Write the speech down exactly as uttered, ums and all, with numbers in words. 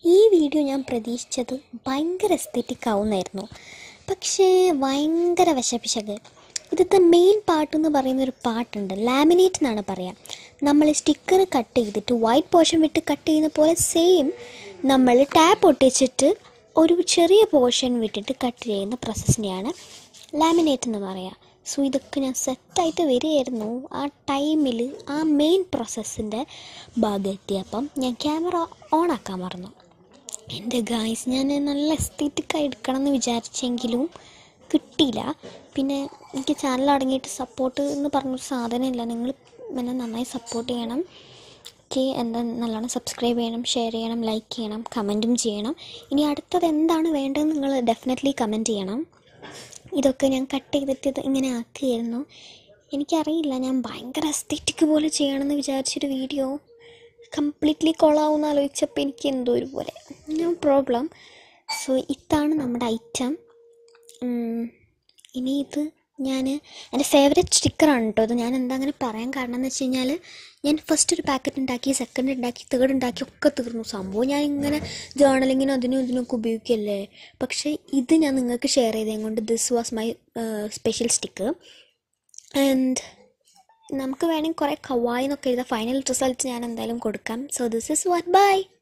ഈ വീഡിയോ ഞാൻ പ്രതീക്ഷിച്ചത് ഭയങ്കര എസ്തെറ്റിക് ആവുന്നായിരുന്നു, പക്ഷേ ഭയങ്കര വിശപ്പിശക്. ഇതിൻ്റെ മെയിൻ പാർട്ട് എന്ന് പറയുന്നൊരു പാട്ടുണ്ട്, ലാമിനേറ്റ് എന്നാണ് പറയുക. നമ്മൾ സ്റ്റിക്കർ കട്ട് ചെയ്തിട്ട് വൈറ്റ് പോർഷൻ വിട്ട് കട്ട് ചെയ്യുന്ന പോലെ സെയിം നമ്മൾ ടാപ്പ് ഒട്ടിച്ചിട്ട് ഒരു ചെറിയ പോർഷൻ വിട്ടിട്ട് കട്ട് ചെയ്യുന്ന പ്രോസസ്സിനെയാണ് ലാമിനേറ്റ് എന്ന് പറയുക. സോ ഇതൊക്കെ ഞാൻ സെറ്റായിട്ട് വരികയായിരുന്നു. ആ ടൈമിൽ ആ മെയിൻ പ്രോസസ്സിൻ്റെ ഭാഗം എത്തിയപ്പം ഞാൻ ക്യാമറ ഓൺ ആക്കാൻ മറന്നു. എൻ്റെ ഗായ്സ്, ഞാൻ നല്ല എസ്തറ്റിക്കായി എടുക്കണം എന്ന് വിചാരിച്ചെങ്കിലും കിട്ടിയില്ല. പിന്നെ എനിക്ക് ചാനൽ അടങ്ങിയിട്ട് സപ്പോർട്ട് എന്ന് പറഞ്ഞൊരു സാധനമില്ല. നിങ്ങൾ എന്നെ നന്നായി സപ്പോർട്ട് ചെയ്യണം. ഓക്കെ, എന്താ നല്ലോണം സബ്സ്ക്രൈബ് ചെയ്യണം, ഷെയർ ചെയ്യണം, ലൈക്ക് ചെയ്യണം, കമൻറ്റും ചെയ്യണം. ഇനി അടുത്തത് എന്താണ് വേണ്ടതെന്ന് നിങ്ങൾ ഡെഫിനറ്റ്ലി കമൻറ്റ് ചെയ്യണം. ഇതൊക്കെ ഞാൻ കട്ട് ചെയ്തിട്ട് ഇത് ഇങ്ങനെ ആക്കിയായിരുന്നു. എനിക്കറിയില്ല, ഞാൻ ഭയങ്കര എസ്തെറ്റിക് പോലെ ചെയ്യണമെന്ന് വിചാരിച്ചൊരു വീഡിയോ കംപ്ലീറ്റ്ലി കൊളാവുമെന്ന് ആലോചിച്ചപ്പോൾ എനിക്ക് എന്തോ ഒരു പോലെ. No problem. സോ ഇതാണ് നമ്മുടെ ഐറ്റം. ഇനി ഇത് ഞാൻ എൻ്റെ ഫേവറേറ്റ് സ്റ്റിക്കറാണ് കേട്ടോ. അത് ഞാൻ എന്താ അങ്ങനെ പറയാൻ കാരണം എന്ന് വെച്ച് കഴിഞ്ഞാൽ, ഞാൻ ഫസ്റ്റ് ഒരു പാക്കറ്റ് ഉണ്ടാക്കി, സെക്കൻഡ് ഉണ്ടാക്കി, തേർഡ് ഉണ്ടാക്കി, ഒക്കെ തീർന്നു സംഭവം. ഞാൻ ഇങ്ങനെ ജേർണലിങ്ങിനും അതിനും ഇതിനൊക്കെ ഉപയോഗിക്കല്ലേ. പക്ഷേ ഇത് ഞാൻ നിങ്ങൾക്ക് ഷെയർ ചെയ്തത് കൊണ്ട് this was my special sticker. And നമുക്ക് വേണമെങ്കിൽ കുറേ കവായി എന്നൊക്കെ എഴുതാം. ഫൈനൽ റിസൾട്ട് ഞാൻ എന്തായാലും കൊടുക്കാം. So this is what. By.